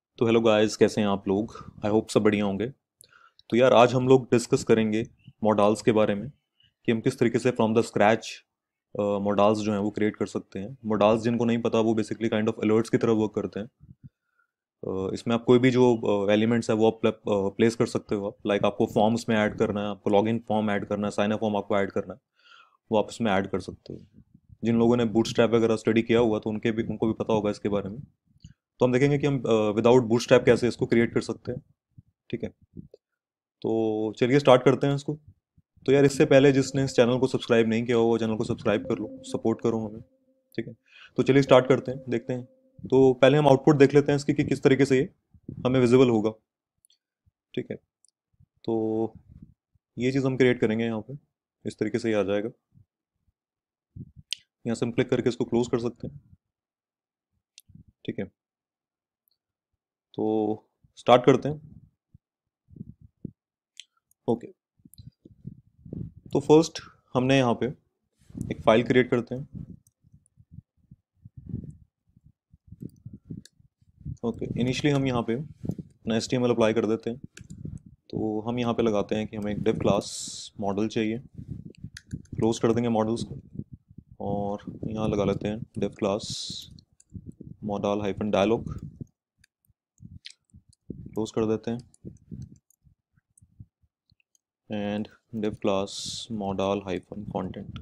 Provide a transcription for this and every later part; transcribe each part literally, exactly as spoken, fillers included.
तो hello guys, कैसे हैं आप लोग। आई होप सब बढ़िया होंगे। तो यार आज हम लोग डिस्कस करेंगे मॉडल्स के बारे में कि हम किस तरीके से फ्रॉम द स्क्रैच मॉडल्स जो हैं वो क्रिएट कर सकते हैं। मॉडल्स जिनको नहीं पता वो बेसिकली काइंड ऑफ अलर्ट्स की तरह वर्क करते हैं। अ, इसमें आप कोई भी जो एलिमेंट्स है वो आप प्लेस कर सकते हो। आप लाइक आपको फॉर्म्स में ऐड करना है, आपको लॉगिन फॉर्म ऐड करना है, साइन अप फॉर्म आपको ऐड करना है, वो आप इसमें ऐड कर सकते हो। जिन लोगों ने बूटस्ट्रैप वगैरह स्टडी किया हुआ तो उनके भी उनको भी पता होगा इसके बारे में। तो हम देखेंगे कि हम विदाउट बूटस्ट्रैप कैसे इसको क्रिएट कर सकते हैं। ठीक है, तो चलिए स्टार्ट करते हैं इसको। तो यार इससे पहले जिसने इस चैनल को सब्सक्राइब नहीं किया हो वो चैनल को सब्सक्राइब कर लो, सपोर्ट करो हमें। ठीक है, तो चलिए स्टार्ट करते हैं, देखते हैं। तो पहले हम आउटपुट देख लेते हैं इसकी कि किस तरीके से ये हमें विजिबल होगा। ठीक है, तो ये चीज़ हम क्रिएट करेंगे यहाँ पे। इस तरीके से ये आ जाएगा। यहाँ से हम क्लिक करके इसको क्लोज कर सकते हैं। ठीक है, तो स्टार्ट करते हैं। ओके, तो फर्स्ट हमने यहाँ पे एक फाइल क्रिएट करते हैं। ओके, इनिशियली हम यहाँ पे अपना H T M L apply कर देते हैं। तो हम यहाँ पे लगाते हैं कि हमें एक डिव क्लास मॉडल चाहिए। क्लोज कर देंगे मॉडल्स को और यहाँ लगा लेते हैं div class modal hyphen dialog. Close कर देते हैं and div class modal hyphen content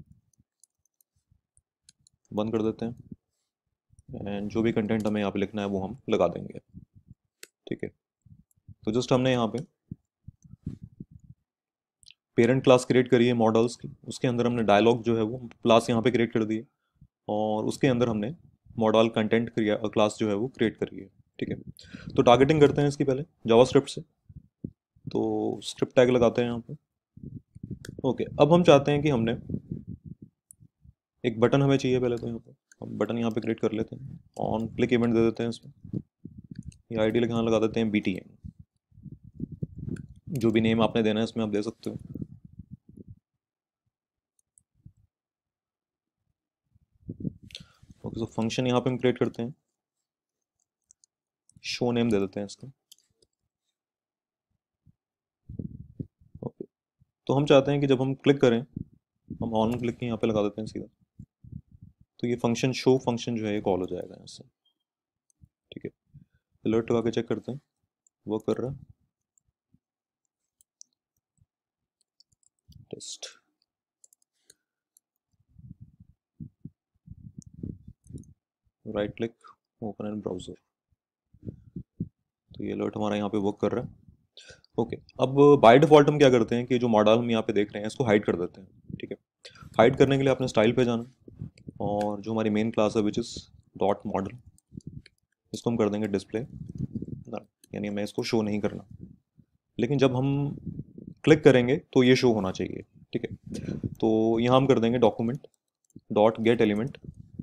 बंद कर देते हैं। एंड जो भी कंटेंट हमें यहाँ पे लिखना है वो हम लगा देंगे। ठीक है, तो जस्ट हमने यहाँ पे पेरेंट क्लास क्रिएट करी है मॉडल्स की, उसके अंदर हमने डायलॉग जो है वो क्लास यहाँ पे क्रिएट कर दी है और उसके अंदर हमने मॉडल कंटेंट क्लास जो है वो क्रिएट करी है। ठीक है, तो टारगेटिंग करते हैं इसकी पहले जावास्क्रिप्ट से। तो स्क्रिप्ट टैग लगाते हैं यहाँ पे। ओके, अब हम चाहते हैं कि हमने एक बटन हमें चाहिए पहले। तो यहाँ पे हम बटन यहाँ पे क्रिएट कर लेते हैं। ऑन क्लिक इवेंट दे देते हैं इसमें। ये आई डी यहाँ लगा देते हैं बी टी एम। जो भी नेम आपने देना है इसमें आप दे सकते हो। ओके, तो फंक्शन यहाँ पे हम क्रिएट करते हैं। शो नेम दे देते हैं इसका। ओके, तो हम चाहते हैं कि जब हम क्लिक करें, हम ऑन क्लिक यहाँ पे लगा देते हैं सीधा। तो ये फंक्शन शो फंक्शन जो है ये कॉल हो जाएगा यहाँ से। ठीक है, अलर्ट लगा के चेक करते हैं वर्क कर रहा है। Test. Right click, open in browser. तो ये अलर्ट हमारा यहाँ पे वर्क कर रहा है। ओके, अब बाय डिफॉल्ट हम क्या करते हैं कि जो मॉडल हम यहाँ पे देख रहे हैं इसको हाइड कर देते हैं। ठीक है, हाइड करने के लिए आपने स्टाइल पे जाना और जो हमारी मेन क्लास है विच इज़ डॉट मॉडल, इसको हम कर देंगे डिस्प्ले, यानी हमें इसको शो नहीं करना। लेकिन जब हम क्लिक करेंगे तो ये शो होना चाहिए। ठीक है, तो यहाँ हम कर देंगे document dot get element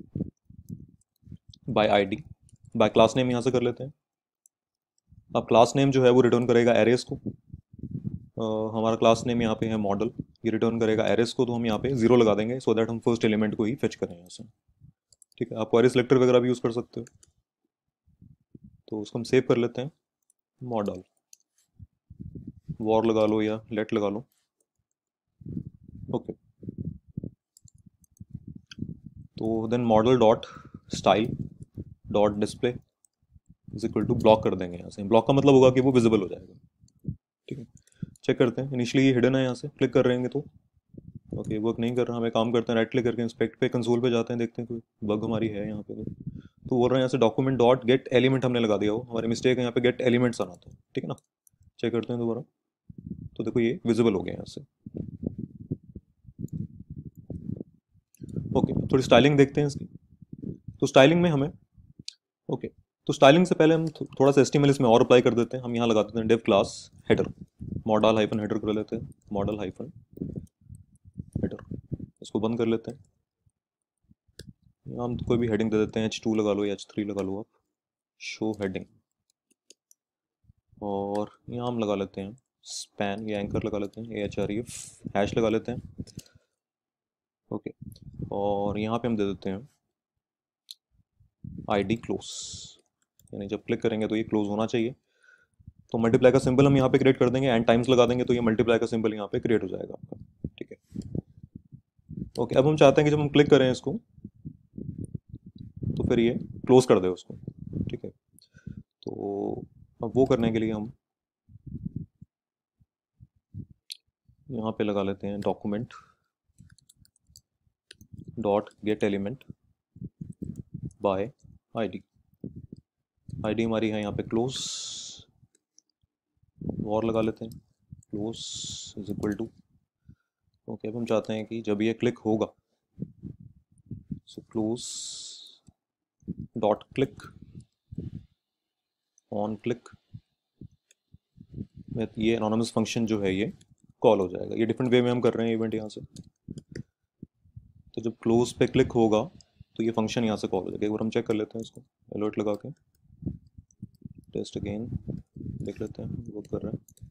by ID. By class name यहाँ से कर लेते हैं। अब क्लास नेम जो है वो रिटर्न करेगा एरेस को। अ, हमारा क्लास नेम यहाँ पे है मॉडल, ये रिटर्न करेगा एरेस को। तो हम यहाँ पे जीरो लगा देंगे सो दैट हम फर्स्ट एलिमेंट को ही फेच करें यहाँ से। ठीक है, आप क्वेरी सिलेक्टर वगैरह भी यूज़ कर सकते हो। तो उसको हम सेव कर लेते हैं। मॉडल वॉर लगा लो या लेट लगा लो। ओके, तो then modal dot style dot display is equal to block कर देंगे यहाँ से। ब्लॉक का मतलब होगा कि वो विजिबल हो जाएगा। ठीक है, चेक करते हैं। इनिशियली ये हिडन है, यहाँ से क्लिक कर रहेंगे तो ओके वर्क नहीं कर रहा। हमें काम करते हैं, राइट क्लिक करके इंस्पेक्ट पे कंसोल पे जाते हैं, देखते हैं कोई बग हमारी है यहाँ पे। तो तो बोल रहे हैं यहाँ से डॉक्यूमेंट डॉट गेट एलिमेंट हमने लगा दिया हो, हमारी मिस्टेक है यहाँ पे गेट एलिमेंट्स आना था। ठीक है ना, चेक करते हैं दोबारा। तो देखो ये विजिबल हो गया यहाँ से। ओके, थोड़ी स्टाइलिंग देखते हैं इसकी। तो स्टाइलिंग में हमें ओके, तो स्टाइलिंग से पहले हम थो- थोड़ा सा एस्टिमल इसमें और अप्लाई कर देते हैं। हम यहाँ लगा देते हैं div class header, modal hyphen header कर लेते हैं। मॉडल हाइफन हेडर, इसको बंद कर लेते हैं। यहाँ हम कोई भी हेडिंग दे देते हैं, एच टू लगा लो या एच थ्री लगा लो आप। शो हेडिंग, और यहाँ हम लगा लेते हैं स्पैन या एंकर लगा लेते हैं, A H R F hash लगा लेते हैं। ओके, और यहाँ पे हम दे देते हैं आई डी क्लोज। यानी जब क्लिक करेंगे तो ये क्लोज होना चाहिए। तो मल्टीप्लाई का सिंबल हम यहाँ पे क्रिएट कर देंगे, एंड टाइम्स लगा देंगे तो ये मल्टीप्लाई का सिंबल यहाँ पे क्रिएट हो जाएगा आपका। ठीक है, ओके। अब हम चाहते हैं कि जब हम क्लिक करें इसको तो फिर ये क्लोज कर दे उसको। ठीक है, तो अब वो करने के लिए हम यहाँ पे लगा लेते हैं document dot get element by ID. ID हमारी है यहाँ पे क्लोज, और लगा लेते हैं close is equal to. Okay, अब हम चाहते हैं कि जब ये क्लिक होगा so close dot click on click में ये एनोनिमस फंक्शन जो है ये कॉल हो जाएगा। ये डिफरेंट वे में हम कर रहे हैं इवेंट यहाँ से। तो जब क्लोज पे क्लिक होगा तो ये फंक्शन यहाँ से कॉल हो जाएगा। एक बार हम चेक कर लेते हैं इसको अलर्ट लगा के, टेस्ट अगेन देख लेते हैं वर्क कर रहा है।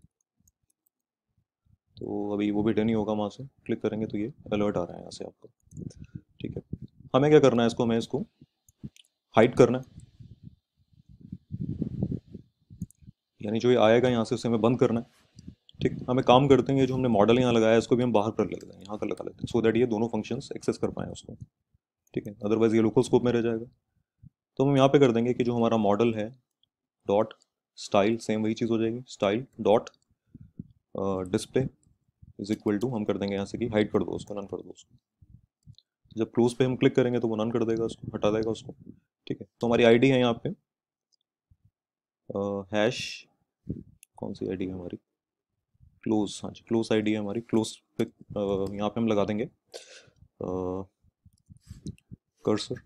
तो अभी वो भी डन ही होगा, वहाँ से क्लिक करेंगे तो ये अलर्ट आ रहा है यहाँ से आपको। ठीक है, हमें क्या करना है, इसको हमें इसको हाइड करना है, यानी जो ये आएगा यहाँ से उसे हमें बंद करना है। ठीक, हमें काम करते हैं, ये जो हमने मॉडल यहाँ लगाया है इसको भी हम बाहर कर लेते हैं, यहाँ कर लगा लेते हैं, सो दैट ये दोनों फंक्शंस एक्सेस कर पाएँ उसको। ठीक है, अदरवाइज ये लोकल स्कोप में रह जाएगा। तो हम यहाँ पे कर देंगे कि जो हमारा मॉडल है डॉट स्टाइल, सेम वही चीज़ हो जाएगी, style dot display is equal to, हम कर देंगे यहाँ से कि हाइड कर दो उसको, नन कर दो उसको। जब क्लोज पे हम क्लिक करेंगे तो वो नन कर देगा उसको, हटा देगा उसको। ठीक है, तो हमारी आईडी है यहाँ पे हैश, कौन सी आईडी है हमारी, क्लोज, हाँ जी क्लोज आईडी है हमारी। क्लोज पे uh, यहाँ पे हम लगा देंगे कर्सर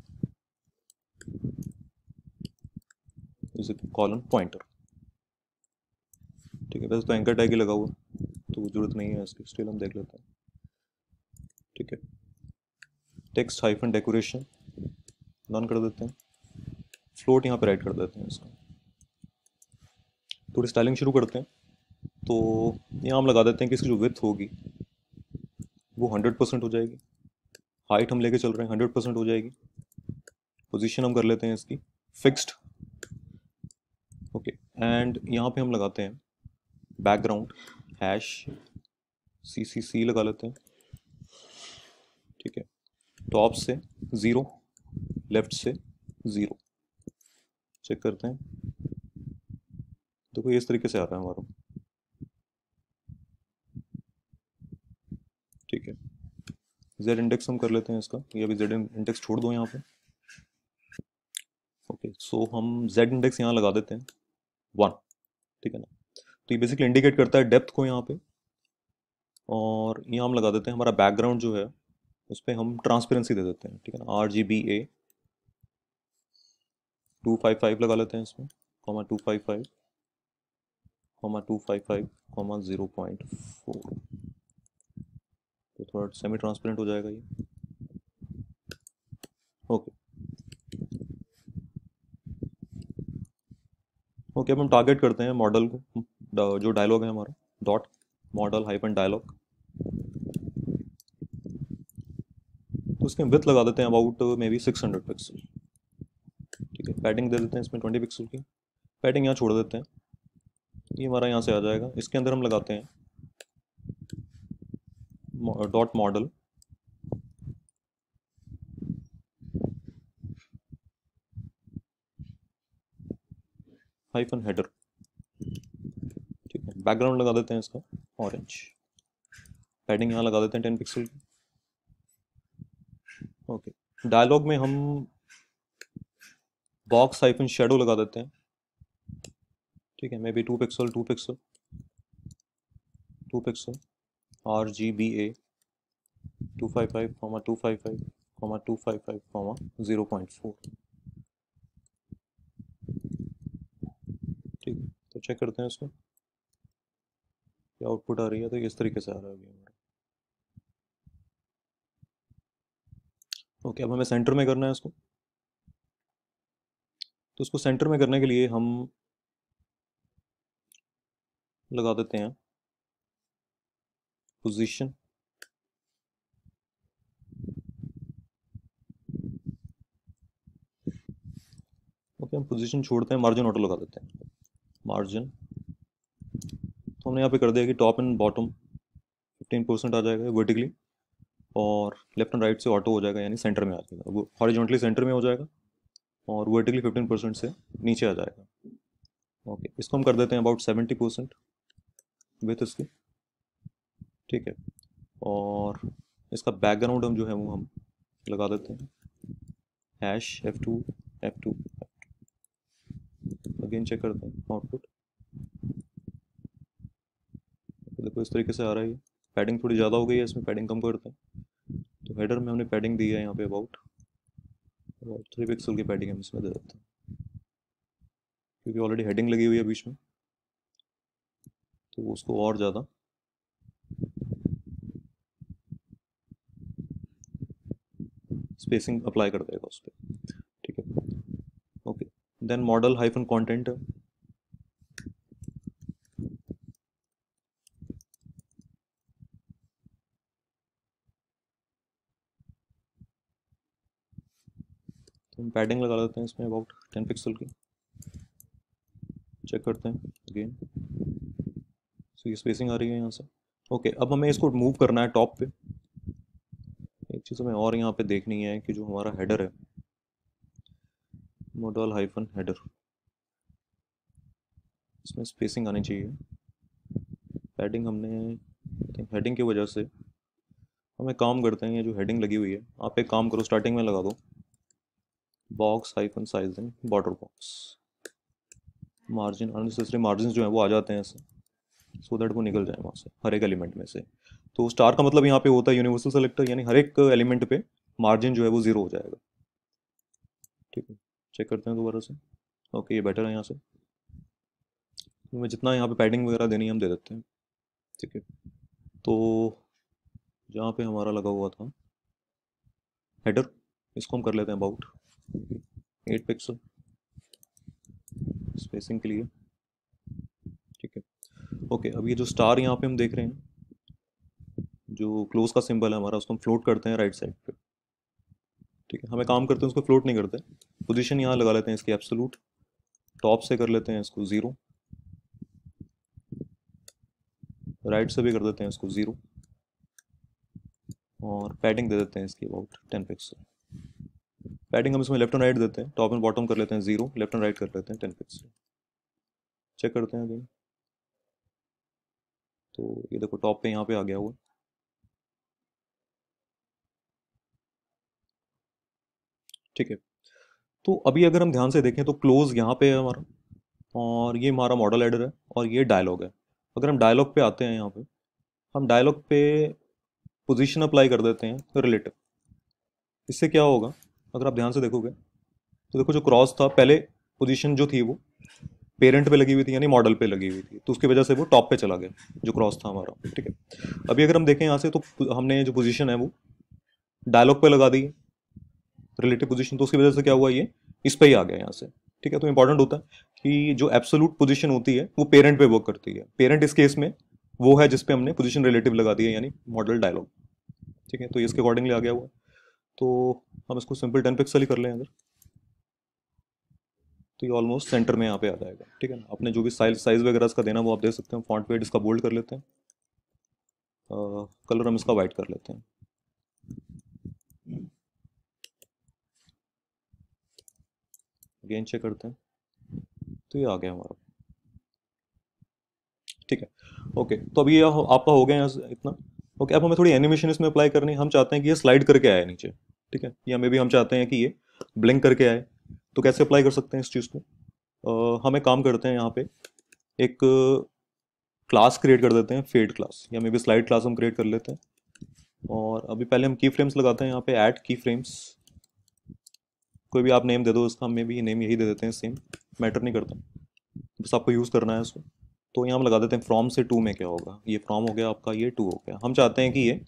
इज कॉलन पॉइंटर। ठीक है, वैसे तो एंकर टैग ही लगा हुआ तो जरूरत नहीं है इसकी, स्टिल हम देख लेते हैं। ठीक है, टेक्स्ट हाइफन डेकोरेशन नन कर देते हैं, फ्लोट यहाँ पे राइट कर देते हैं इसका। थोड़ी स्टाइलिंग शुरू करते हैं, तो यहाँ हम लगा देते हैं कि इसकी जो विड्थ होगी वो हंड्रेड परसेंट हो जाएगी, हाइट हम लेके चल रहे हैं हंड्रेड परसेंट हो जाएगी, पोजीशन हम कर लेते हैं इसकी फिक्स्ड। ओके, एंड यहाँ पे हम लगाते हैं बैकग्राउंड हैश सी सी सी लगा लेते हैं। ठीक है, टॉप से ज़ीरो, लेफ्ट से ज़ीरो, चेक करते हैं। देखो ये इस तरीके से आ रहा है हमारा। ठीक है, जेड इंडेक्स हम कर लेते हैं इसका, ये अभी जेड इंडेक्स छोड़ दो यहाँ पे। ओके, सो हम जेड इंडेक्स यहाँ लगा देते हैं वन। ठीक है ना, तो ये बेसिकली इंडिकेट करता है डेप्थ को यहाँ पे। और यहाँ हम लगा देते हैं हमारा बैकग्राउंड जो है उस पर हम ट्रांसपेरेंसी दे देते हैं। ठीक है ना, R G B A two five five लगा लेते हैं इसमें, comma two five five comma two five five comma zero point four. तो थोड़ा सेमी ट्रांसपेरेंट हो जाएगा ये। ओके ओके, अब हम टारगेट करते हैं मॉडल को, जो डायलॉग है हमारा डॉट मॉडल हाइपन डायलॉग, तो उसके विड्थ लगा देते हैं about may be six hundred pixel. ठीक है, पैडिंग दे देते हैं इसमें ट्वेंटी पिक्सल की, पैडिंग यहाँ छोड़ देते हैं, ये हमारा यहाँ से आ जाएगा। इसके अंदर हम लगाते हैं डॉट मॉडल हाइफन हेडर। ठीक है, बैकग्राउंड लगा देते हैं इसका ऑरेंज, पैडिंग यहाँ लगा देते हैं टेन पिक्सल की। ओके, डायलॉग में हम बॉक्स हाइफन शेडो लगा देते हैं। ठीक है, may be two pixel two pixel two pixel R G B A two five five comma two five five comma two five five comma zero point four. ठीक है, तो चेक करते हैं इसको क्या आउटपुट आ रही है। तो इस तरीके से आ रहा है अभी हमारा। ओके, अब हमें सेंटर में करना है इसको, तो इसको सेंटर में करने के लिए हम लगा देते हैं पोजीशन ओके, हम पोजीशन छोड़ते हैं, मार्जिन ऑटो लगा देते हैं। मार्जिन तो हमने यहाँ पे कर दिया कि top and bottom fifteen percent आ जाएगा वर्टिकली, और लेफ्ट एंड राइट से ऑटो हो जाएगा, यानी सेंटर में आ जाएगा, वो हॉरिजॉन्टली सेंटर में हो जाएगा और वर्टिकली फिफ्टीन परसेंट से नीचे आ जाएगा। ओके, इसको हम कर देते हैं अबाउट सेवेंटी परसेंट विथ इसकी, ठीक है। और इसका बैकग्राउंड हम जो है वो हम लगा देते हैं hash F two F two again check करते हैं आउटपुट। देखो इस तरीके से आ रहा है। पैडिंग थोड़ी ज़्यादा हो गई है, इसमें पैडिंग कम करते हैं। तो हेडर में हमने पैडिंग दी है यहाँ पे अबाउट अबाउट थ्री पिक्सल की पैडिंग हम इसमें दे देते हैं, क्योंकि ऑलरेडी हेडिंग लगी हुई है बीच में, तो उसको और ज़्यादा स्पेसिंग अप्लाई कर देगा उस पर, ठीक है। Okay, then modal hyphen content, तो हम पैडिंग लगा देते हैं इसमें अबाउट टेन पिक्सल की, चेक करते हैं अगेन, सो ये स्पेसिंग आ रही है यहाँ से। ओके, अब हमें इसको मूव करना है टॉप पे। एक चीज़ हमें और यहाँ पे देखनी है कि जो हमारा हेडर है, मॉडल हाइफन हेडर, इसमें स्पेसिंग आनी चाहिए। पैडिंग हमने हेडिंग की वजह से हम एक काम करते हैं, ये जो हेडिंग लगी हुई है, आप एक काम करो, स्टार्टिंग में लगा दो box hyphen sizing border box, margin unnecessary margin जो है वो आ जाते हैं ऐसे, सो दैट वो निकल जाए वहाँ से हर एक एलिमेंट में से। तो स्टार का मतलब यहाँ पे होता है यूनिवर्सल सेलेक्टर, यानी हर एक एलिमेंट पे मार्जिन जो है वो जीरो हो जाएगा, ठीक है। चेक करते हैं दोबारा से। ओके, ये बेटर है यहाँ से, हमें जितना यहाँ पे पैडिंग वगैरह देनी है हम दे देते हैं, ठीक है। तो जहाँ पे हमारा लगा हुआ था हेडर, इसको हम कर लेते हैं अबाउट एट पिक्सल स्पेसिंग के लिए, ठीक है। ओके, अब ये जो स्टार यहाँ पे हम देख रहे हैं, जो क्लोज का सिंबल है हमारा, उसको हम फ्लोट करते हैं राइट साइड पे, ठीक है। हमें काम करते हैं उसको फ्लोट नहीं करते, पोजीशन यहाँ लगा लेते हैं इसकी एब्सोल्यूट, टॉप से कर लेते हैं इसको ज़ीरो, राइट से भी कर देते हैं इसको ज़ीरो, और पैडिंग दे देते हैं इसकी अबाउट टेन पिक्सल। पैडिंग हम इसमें लेफ्ट एंड राइट देते हैं, टॉप एंड बॉटम कर लेते हैं ज़ीरो, लेफ्ट एंड राइट कर लेते हैं टेन पिक्सल। चेक करते हैं अगेन, तो ये देखो टॉप पे यहाँ पे आ गया हुआ, ठीक है। तो अभी अगर हम ध्यान से देखें तो क्लोज यहाँ पे है हमारा, और ये हमारा मॉडल एडर है, और ये डायलॉग है। अगर हम डायलॉग पे आते हैं यहाँ पे, हम डायलॉग पे पोजीशन अप्लाई कर देते हैं रिलेटिव। इससे क्या होगा, अगर आप ध्यान से देखोगे तो देखो जो क्रॉस था पहले, पोजीशन जो थी वो पेरेंट पे लगी हुई थी, यानी मॉडल पे लगी हुई थी, तो उसकी वजह से वो टॉप पे चला गया जो क्रॉस था हमारा, ठीक है। अभी अगर हम देखें यहाँ से, तो हमने जो पोजीशन है वो डायलॉग पे लगा दी रिलेटिव पोजीशन, तो उसकी वजह से क्या हुआ, ये इस पे ही आ गया यहाँ से, ठीक है। तो इंपॉर्टेंट होता है कि जो एब्सोल्यूट पोजीशन होती है वो पेरेंट पे वर्क करती है। पेरेंट इस केस में वो है जिसपे हमने पोजीशन रिलेटिव लगा दी है, यानी मॉडल डायलॉग, ठीक है। तो इसके अकॉर्डिंगली आ गया हुआ, तो हम इसको सिंपल टेन पिक्सल ही कर लें अगर, तो ये ऑलमोस्ट सेंटर में यहाँ पे आ जाएगा, ठीक है ना। अपने जो भी साइज साइज वगैरह इसका देना वो आप दे सकते हैं। फॉन्ट वेट इसका बोल्ड कर लेते हैं, कलर हम इसका वाइट कर लेते हैं, अगेन चेक करते हैं, तो ये आ गया हमारा, ठीक है। ओके, तो अभी ये आपका हो गया यहाँ से इतना। ओके, अब हमें थोड़ी एनिमेशन इसमें अप्लाई करनी है। हम चाहते हैं कि ये स्लाइड करके आए नीचे, ठीक है, या मे भी हम चाहते हैं कि ये ब्लिंक करके आए। तो कैसे अप्लाई कर सकते हैं इस चीज़ को, अ, हम एक काम करते हैं, यहाँ पे एक क्लास क्रिएट कर देते हैं, फेड क्लास, या मे बी स्लाइड क्लास हम क्रिएट कर लेते हैं। और अभी पहले हम की फ्रेम्स लगाते हैं, यहाँ पे ऐड की फ्रेम्स, कोई भी आप नेम दे दो इसका, हम भी नेम यही दे देते हैं, सेम मैटर नहीं करता, बस आपको यूज़ करना है इसको। तो यहाँ हम लगा देते हैं फ्रॉम से टू में क्या होगा, ये फ्रॉम हो गया आपका, ये टू हो गया। हम चाहते हैं कि ये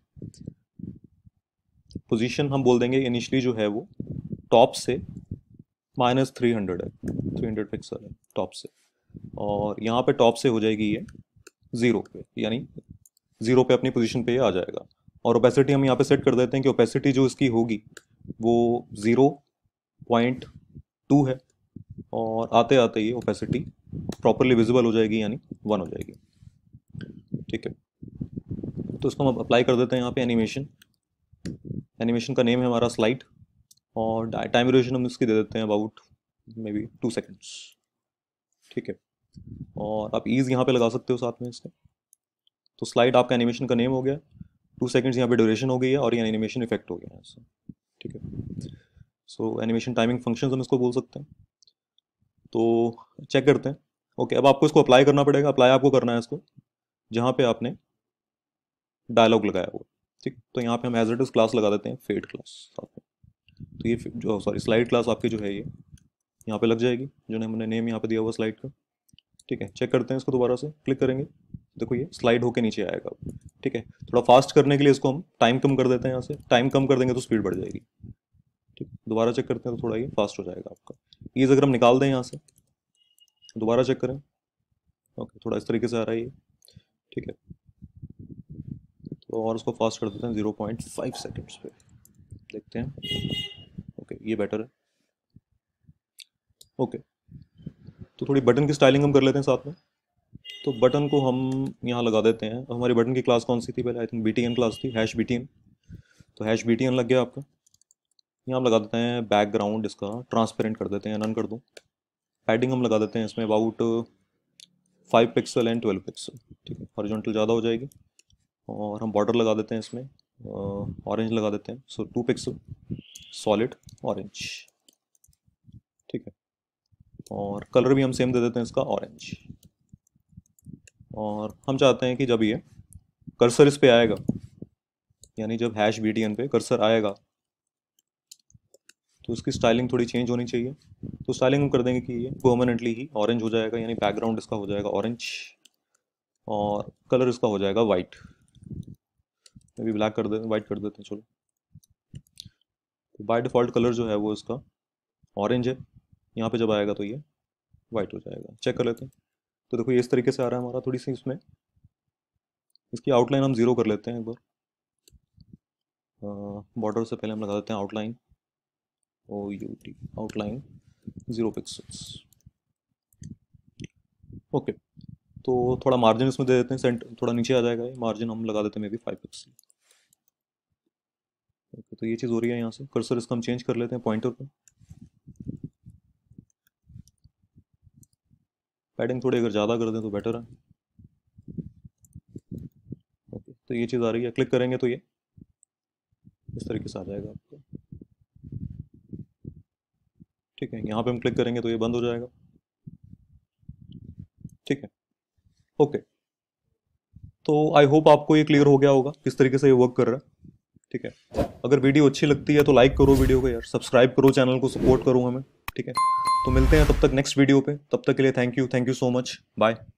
पोजीशन हम बोल देंगे इनिशियली जो है वो टॉप से माइनस थ्री हंड्रेड है, थ्री हंड्रेड पिक्सल है टॉप से, और यहाँ पे टॉप से हो जाएगी ये ज़ीरो पे, यानी ज़ीरो पे अपनी पोजीशन पे ये आ जाएगा। और ओपेसिटी हम यहाँ पे सेट कर देते हैं कि ओपेसिटी जो इसकी होगी वो ज़ीरो पॉइंट टू है, और आते आते ये ओपेसिटी प्रॉपरली विजिबल हो जाएगी, यानी वन हो जाएगी। ठीक है, तो इसको हम अप्लाई कर देते हैं यहाँ पे एनिमेशन। एनिमेशन का नेम है हमारा स्लाइड, और टाइम ड्यूरेशन हम इसकी दे देते हैं about may be two seconds. ठीक है, और आप ईज यहाँ पे लगा सकते हो साथ में इसके। तो स्लाइड आपका एनिमेशन का नेम हो गया, टू सेकेंड्स यहाँ पे ड्यूरेशन हो गई है, और ये एनिमेशन इफेक्ट हो गया है इससे। ठीक है, सो एनिमेशन टाइमिंग फंक्शन हम इसको बोल सकते हैं। तो चेक करते हैं। ओके, अब आपको इसको अप्लाई करना पड़ेगा। अप्लाई आपको करना है इसको जहाँ पे आपने डायलॉग लगाया हुआ। ठीक, तो यहाँ पे हम एज इट इज क्लास लगा देते हैं, फेड क्लास साथ में। तो ये जो सॉरी स्लाइड क्लास आपकी जो है ये यहाँ पे लग जाएगी, जो हमने नेम यहाँ पे दिया हुआ स्लाइड का। ठीक है, चेक करते हैं इसको, दोबारा से क्लिक करेंगे, देखो ये स्लाइड होके नीचे आएगा। ठीक है, थोड़ा फास्ट करने के लिए इसको हम टाइम कम कर देते हैं। यहाँ से टाइम कम कर देंगे तो स्पीड बढ़ जाएगी। ठीक, दोबारा चेक करते हैं तो थोड़ा ये फास्ट हो जाएगा आपका। ईज अगर हम निकाल दें यहाँ से, दोबारा चेक करें। ओके, थोड़ा इस तरीके से आ रहा है ये। ठीक है, तो और उसको फास्ट कर देते हैं ज़ीरो पॉइंट फाइव सेकेंड्स पे, देखते हैं। ओके, ये बेटर है। ओके, तो थोड़ी बटन की स्टाइलिंग हम कर लेते हैं साथ में। तो बटन को हम यहाँ लगा देते हैं। हमारी बटन की क्लास कौन सी थी पहले? I think B T N class थी, हैश बी टी एन। तो हैश बी टी एन लग गया आपका। यहाँ हम लगा देते हैं बैकग्राउंड, इसका ट्रांसपेरेंट कर देते हैं, नन कर दूँ। पैडिंग हम लगा देते हैं इसमें about five pixel and twelve pixel. ठीक है, हॉरिजॉन्टल ज़्यादा हो जाएगी। और हम बॉर्डर लगा देते हैं इसमें, ऑरेंज लगा देते हैं, so two pixel solid orange. ठीक है, और कलर भी हम सेम दे देते हैं इसका, ऑरेंज। और हम चाहते हैं कि जब ये कर्सर इस पे आएगा, यानी जब हैश बी टी एन पे कर्सर आएगा, तो इसकी स्टाइलिंग थोड़ी चेंज होनी चाहिए। तो स्टाइलिंग हम कर देंगे कि ये परमानेंटली ही ऑरेंज हो जाएगा, यानी बैकग्राउंड इसका हो जाएगा ऑरेंज, और कलर इसका हो जाएगा वाइट। मे बी ब्लैक कर देते, वाइट कर देते हैं, चलो। तो बाय डिफ़ॉल्ट कलर जो है वो इसका ऑरेंज है, यहाँ पे जब आएगा तो ये वाइट हो जाएगा। चेक कर लेते हैं। तो देखो ये इस तरीके से आ रहा है हमारा। थोड़ी सी इसमें इसकी आउटलाइन हम ज़ीरो कर लेते हैं एक बार। बॉर्डर से पहले हम लगा देते हैं outline, O U T, outline zero pixels. Okay, तो थोड़ा मार्जिन इसमें दे देते हैं, सेंट थोड़ा नीचे आ जाएगा ये मार्जिन, हम लगा देते हैं may be five pixel. Okay, तो ये चीज़ हो रही है यहाँ से। कर्सर इसका हम चेंज कर लेते हैं पॉइंटर पर। पैडिंग थोड़ी अगर ज़्यादा कर दें तो बेटर है। ओके, तो ये चीज़ आ रही है। क्लिक करेंगे तो ये इस तरीके से आ जाएगा आपको। ठीक है, यहाँ पे हम क्लिक करेंगे तो ये बंद हो जाएगा। ठीक है, ओके, तो आई होप आपको ये क्लियर हो गया होगा किस तरीके से ये वर्क कर रहा है। ठीक है, अगर वीडियो अच्छी लगती है तो लाइक करो वीडियो को यार, सब्सक्राइब करो चैनल को, सपोर्ट करो हमें। ठीक है, तो मिलते हैं तब तक नेक्स्ट वीडियो पे। तब तक के लिए thank you, thank you so much, bye.